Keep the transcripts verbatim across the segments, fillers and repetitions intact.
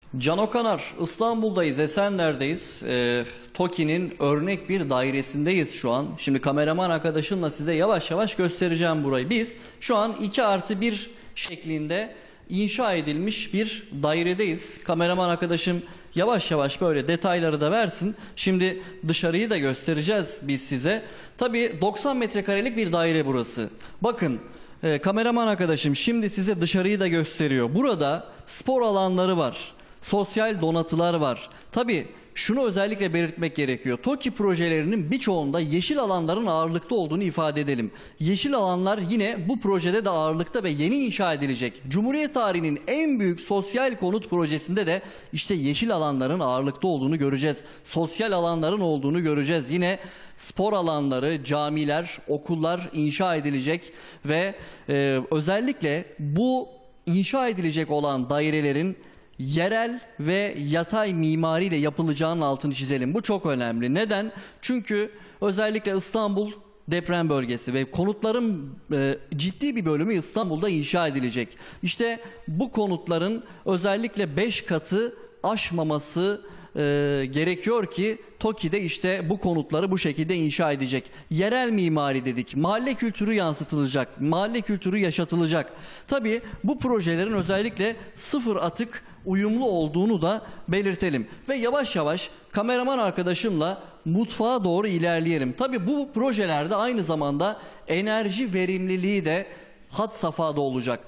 Can Okanar, İstanbul'dayız, Esenler'deyiz. E, TOKİ'nin örnek bir dairesindeyiz şu an. Şimdi kameraman arkadaşımla size yavaş yavaş göstereceğim burayı. Biz şu an iki artı bir şeklinde inşa edilmiş bir dairedeyiz. Kameraman arkadaşım yavaş yavaş böyle detayları da versin. Şimdi dışarıyı da göstereceğiz biz size. Tabii doksan metrekarelik bir daire burası. Bakın. E, kameraman arkadaşım şimdi size dışarıyı da gösteriyor. Burada spor alanları var. Sosyal donatılar var. Tabii şunu özellikle belirtmek gerekiyor. TOKİ projelerinin birçoğunda yeşil alanların ağırlıkta olduğunu ifade edelim. Yeşil alanlar yine bu projede de ağırlıkta ve yeni inşa edilecek. Cumhuriyet tarihinin en büyük sosyal konut projesinde de işte yeşil alanların ağırlıkta olduğunu göreceğiz. Sosyal alanların olduğunu göreceğiz. Yine spor alanları, camiler, okullar inşa edilecek ve e, özellikle bu inşa edilecek olan dairelerin yerel ve yatay mimariyle yapılacağının altını çizelim. Bu çok önemli. Neden? Çünkü özellikle İstanbul deprem bölgesi ve konutların e, ciddi bir bölümü İstanbul'da inşa edilecek. İşte bu konutların özellikle beş katı aşmaması e, gerekiyor ki TOKİ'de işte bu konutları bu şekilde inşa edecek. Yerel mimari dedik. Mahalle kültürü yansıtılacak. Mahalle kültürü yaşatılacak. Tabii bu projelerin özellikle sıfır atık uyumlu olduğunu da belirtelim. Ve yavaş yavaş kameraman arkadaşımla mutfağa doğru ilerleyelim. Tabii bu projelerde aynı zamanda enerji verimliliği de had safhada olacak.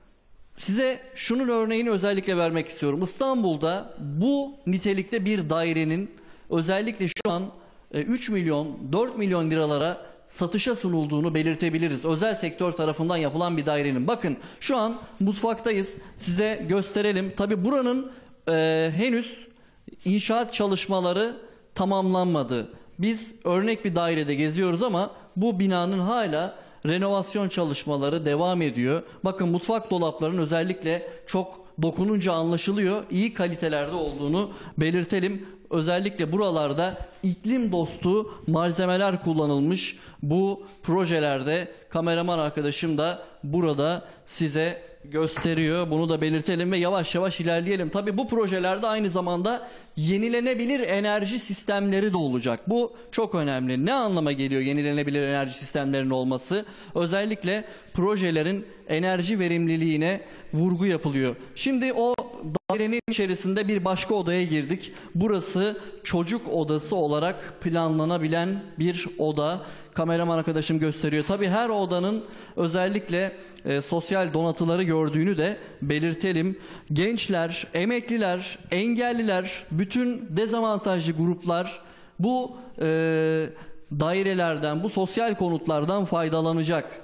Size şunun örneğini özellikle vermek istiyorum. İstanbul'da bu nitelikte bir dairenin özellikle şu an üç milyon dört milyon liralara satışa sunulduğunu belirtebiliriz. Özel sektör tarafından yapılan bir dairenin. Bakın şu an mutfaktayız. Size gösterelim. Tabi buranın e, henüz inşaat çalışmaları tamamlanmadı. Biz örnek bir dairede geziyoruz ama bu binanın hala renovasyon çalışmaları devam ediyor. Bakın mutfak dolaplarının özellikle çok dokununca anlaşılıyor. İyi kalitelerde olduğunu belirtelim. Özellikle buralarda iklim dostu malzemeler kullanılmış bu projelerde. Kameraman arkadaşım da burada size gösteriyor. Bunu da belirtelim ve yavaş yavaş ilerleyelim. Tabii bu projelerde aynı zamanda yenilenebilir enerji sistemleri de olacak. Bu çok önemli. Ne anlama geliyor yenilenebilir enerji sistemlerinin olması? Özellikle projelerin enerji verimliliğine vurgu yapılıyor. Şimdi o dairenin içerisinde bir başka odaya girdik. Burası çocuk odası olarak planlanabilen bir oda. Kameraman arkadaşım gösteriyor. Tabii her odanın özellikle e, sosyal donatıları gördüğünü de belirtelim. Gençler, emekliler, engelliler, bütün dezavantajlı gruplar bu e, dairelerden, bu sosyal konutlardan faydalanacak.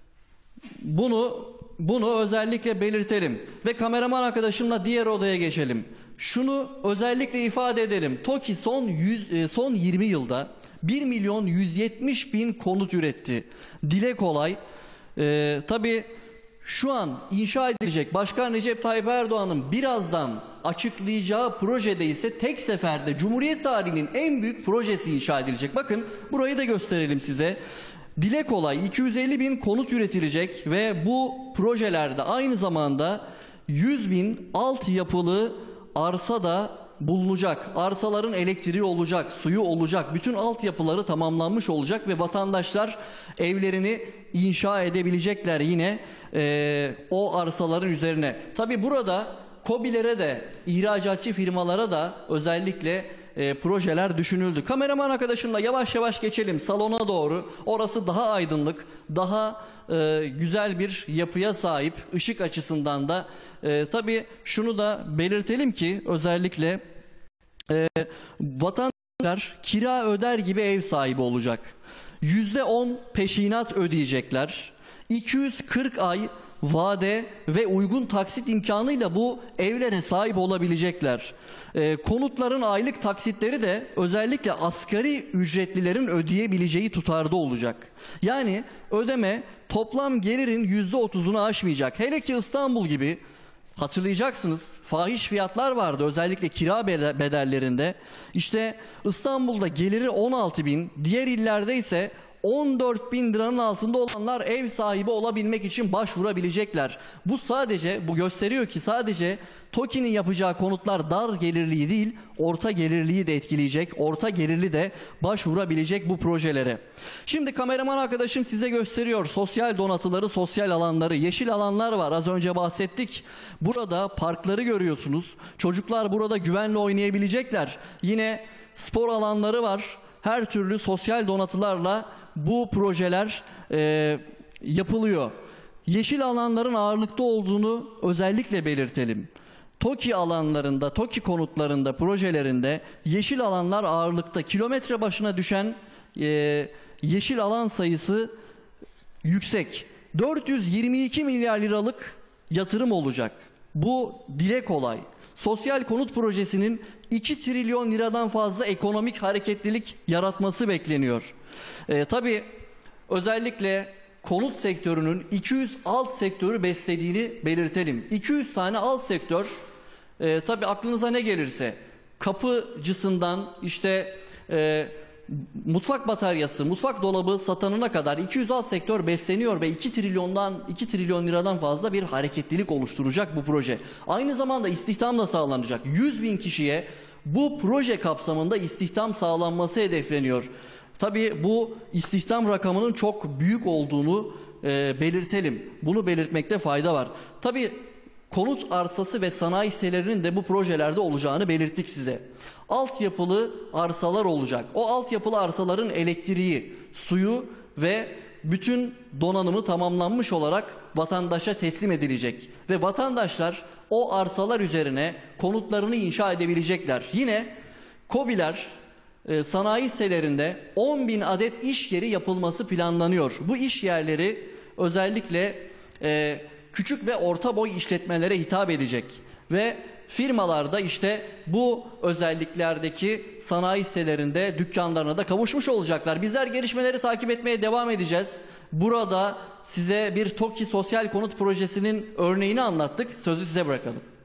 Bunu bunu özellikle belirtelim ve kameraman arkadaşımla diğer odaya geçelim. Şunu özellikle ifade edelim. TOKİ son yüz, son yirmi yılda bir milyon yüz yetmiş bin konut üretti. Dile kolay. Ee, tabii şu an inşa edilecek Başkan Recep Tayyip Erdoğan'ın birazdan açıklayacağı projede ise tek seferde Cumhuriyet tarihinin en büyük projesi inşa edilecek. Bakın burayı da gösterelim size. Dile kolay iki yüz elli bin konut üretilecek ve bu projelerde aynı zamanda yüz bin altyapılı arsa da bulunacak. Arsaların elektriği olacak, suyu olacak, bütün altyapıları tamamlanmış olacak ve vatandaşlar evlerini inşa edebilecekler yine e, o arsaların üzerine. Tabi burada KOBİ'lere de, ihracatçı firmalara da özellikle e, projeler düşünüldü. Kameraman arkadaşımla yavaş yavaş geçelim salona doğru. Orası daha aydınlık, daha e, güzel bir yapıya sahip, ışık açısından da. E, tabii şunu da belirtelim ki özellikle e, vatandaşlar kira öder gibi ev sahibi olacak. yüzde on peşinat ödeyecekler. iki yüz kırk ay vade ve uygun taksit imkanıyla bu evlere sahip olabilecekler. E, konutların aylık taksitleri de özellikle asgari ücretlilerin ödeyebileceği tutarda olacak. Yani ödeme toplam gelirin yüzde otuzunu aşmayacak. Hele ki İstanbul gibi, hatırlayacaksınız, fahiş fiyatlar vardı özellikle kira bedellerinde. İşte İstanbul'da geliri on altı bin, diğer illerde ise on dört bin liranın altında olanlar ev sahibi olabilmek için başvurabilecekler. Bu sadece, bu gösteriyor ki sadece TOKİ'nin yapacağı konutlar dar gelirliyi değil, orta gelirliyi de etkileyecek. Orta gelirli de başvurabilecek bu projelere. Şimdi kameraman arkadaşım size gösteriyor sosyal donatıları, sosyal alanları. Yeşil alanlar var, az önce bahsettik. Burada parkları görüyorsunuz. Çocuklar burada güvenle oynayabilecekler. Yine spor alanları var. Her türlü sosyal donatılarla bu projeler e, yapılıyor. Yeşil alanların ağırlıkta olduğunu özellikle belirtelim. TOKİ alanlarında, TOKİ konutlarında, projelerinde yeşil alanlar ağırlıkta. Kilometre başına düşen e, yeşil alan sayısı yüksek. dört yüz yirmi iki milyar liralık yatırım olacak. Bu dile kolay. Sosyal konut projesinin iki trilyon liradan fazla ekonomik hareketlilik yaratması bekleniyor. E, tabii özellikle konut sektörünün iki yüz alt sektörü beslediğini belirtelim. iki yüz tane alt sektör, e, tabii aklınıza ne gelirse, kapıcısından işte e, mutfak bataryası, mutfak dolabı satanına kadar iki yüz alt sektör besleniyor ve iki trilyondan iki trilyon liradan fazla bir hareketlilik oluşturacak bu proje. Aynı zamanda istihdam da sağlanacak. yüz bin kişiye bu proje kapsamında istihdam sağlanması hedefleniyor. Tabii bu istihdam rakamının çok büyük olduğunu e, belirtelim. Bunu belirtmekte fayda var. Tabii konut arsası ve sanayi sitelerinin de bu projelerde olacağını belirttik size. Altyapılı arsalar olacak. O altyapılı arsaların elektriği, suyu ve bütün donanımı tamamlanmış olarak vatandaşa teslim edilecek. Ve vatandaşlar o arsalar üzerine konutlarını inşa edebilecekler. Yine KOBİ'ler, e, sanayi sitelerinde on bin adet iş yeri yapılması planlanıyor. Bu iş yerleri özellikle e, küçük ve orta boy işletmelere hitap edecek. Ve firmalarda işte bu özelliklerdeki sanayi sitelerinde dükkanlarına da kavuşmuş olacaklar. Bizler gelişmeleri takip etmeye devam edeceğiz. Burada size bir TOKİ sosyal konut projesinin örneğini anlattık. Sözü size bırakalım.